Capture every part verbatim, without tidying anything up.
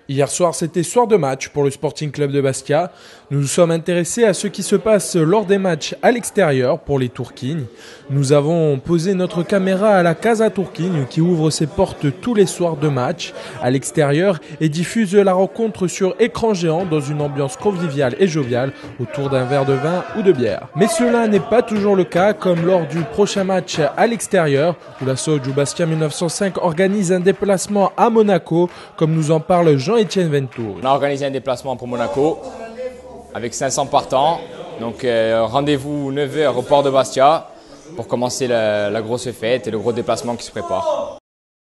Hier soir, c'était soir de match pour le Sporting Club de Bastia. Nous nous sommes intéressés à ce qui se passe lors des matchs à l'extérieur pour les Tourquignes. Nous avons posé notre caméra à la Casa Tourquigne qui ouvre ses portes tous les soirs de match à l'extérieur et diffuse la rencontre sur écran géant dans une ambiance conviviale et joviale autour d'un verre de vin ou de bière. Mais cela n'est pas toujours le cas, comme lors du prochain match à l'extérieur où la Sodju Bastia mille neuf cent cinq organise un déplacement à Monaco, comme nous en parle Jean-Étienne Ventour. On a organisé un déplacement pour Monaco avec cinq cents partants. Donc euh, rendez-vous neuf heures au port de Bastia pour commencer la, la grosse fête et le gros déplacement qui se prépare.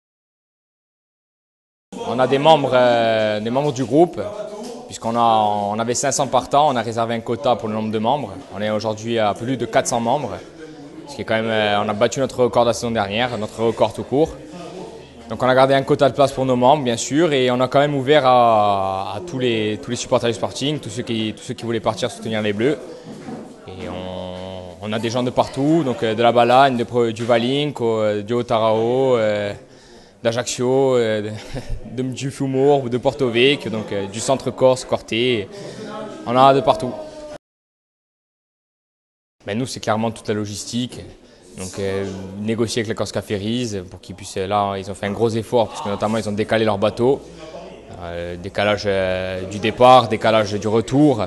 On a des membres, euh, des membres du groupe, puisqu'on a, on avait cinq cents partants, on a réservé un quota pour le nombre de membres. On est aujourd'hui à plus de quatre cents membres, ce qui est quand même, euh, on a battu notre record de la saison dernière, notre record tout court. Donc on a gardé un quota de place pour nos membres, bien sûr, et on a quand même ouvert à, à tous, les, tous les supporters du Sporting, tous ceux, qui, tous ceux qui voulaient partir soutenir les Bleus. Et on, on a des gens de partout, donc de la Balagne, de, du Valinco, du Haut-Tarao, euh, d'Ajaccio, euh, de, du Fumour, de Porto Vecchio, donc euh, du centre Corse, Corté. On en a de partout. Ben, nous, c'est clairement toute la logistique. Donc euh, négocier avec la Corsica Ferries pour qu'ils puissent, là ils ont fait un gros effort parce que notamment ils ont décalé leur bateau, euh, décalage euh, du départ, décalage du retour.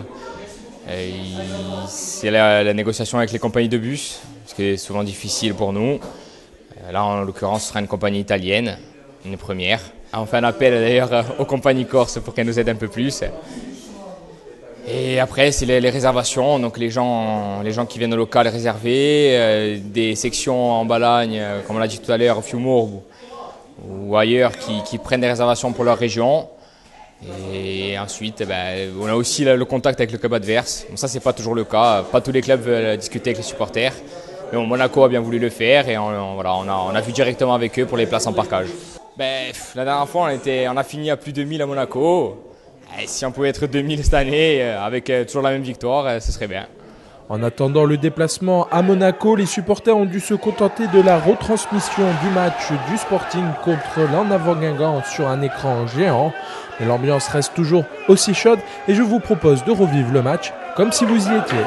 C'est la, la négociation avec les compagnies de bus, ce qui est souvent difficile pour nous. Euh, là en l'occurrence ce sera une compagnie italienne, une première. On fait un appel d'ailleurs aux compagnies corses pour qu'elles nous aident un peu plus. Et après, c'est les, les réservations, donc les gens, les gens qui viennent au local réserver, euh, des sections en Balagne, euh, comme on l'a dit tout à l'heure, au Fiumour ou, ou ailleurs, qui, qui prennent des réservations pour leur région. Et ensuite, ben, on a aussi le, le contact avec le club adverse. Bon, ça, c'est pas toujours le cas. Pas tous les clubs veulent discuter avec les supporters. Mais bon, Monaco a bien voulu le faire et on, on, voilà, on, a, on a vu directement avec eux pour les places en parkage. Ben, la dernière fois, on, était, on a fini à plus de mille à Monaco. Et si on pouvait être deux mille cette année, avec toujours la même victoire, ce serait bien. En attendant le déplacement à Monaco, les supporters ont dû se contenter de la retransmission du match du Sporting contre l'En Avant Guingamp sur un écran géant. Mais l'ambiance reste toujours aussi chaude et je vous propose de revivre le match comme si vous y étiez.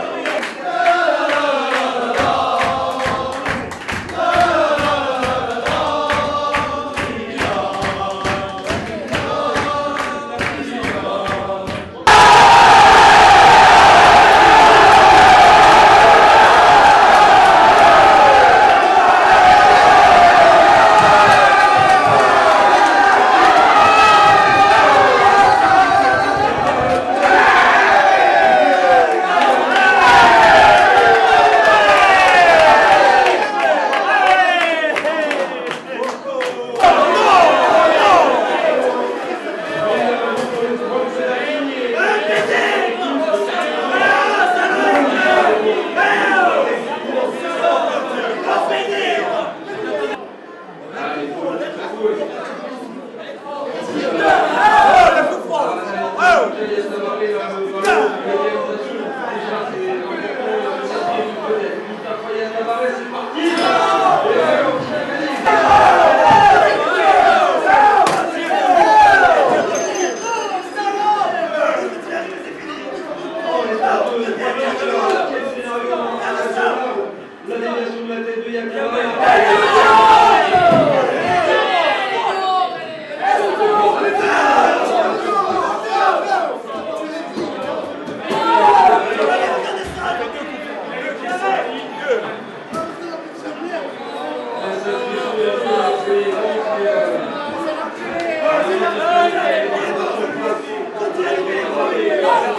Yeah.